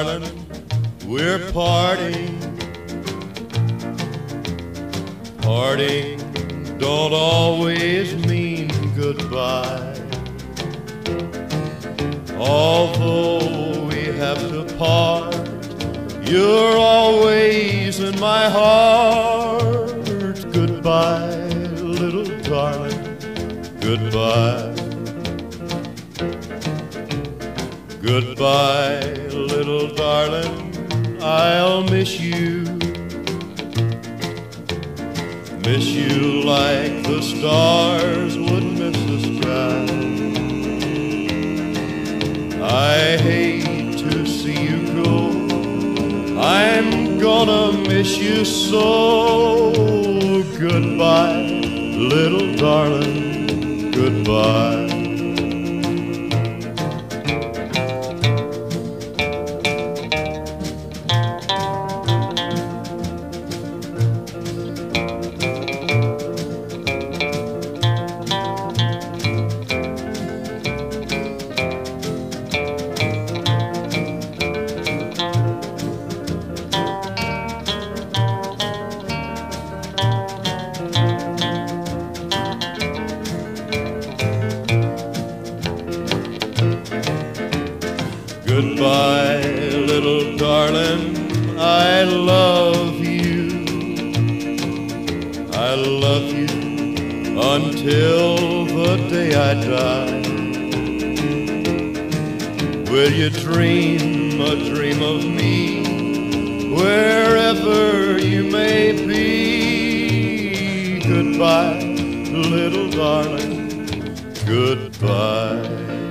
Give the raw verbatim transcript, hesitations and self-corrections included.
darling, we're parting. Parting don't always mean goodbye. Although we have to part, you're always in my heart. Goodbye, little darling, goodbye. Goodbye, little darling, I'll miss you. Miss you like the stars would miss the sky. I hate to see you go, I'm gonna miss you so. Goodbye, little darling, goodbye. Goodbye, little darling, I love you. I love you until the day I die. Will you dream a dream of me wherever you may be? Goodbye, little darling, goodbye.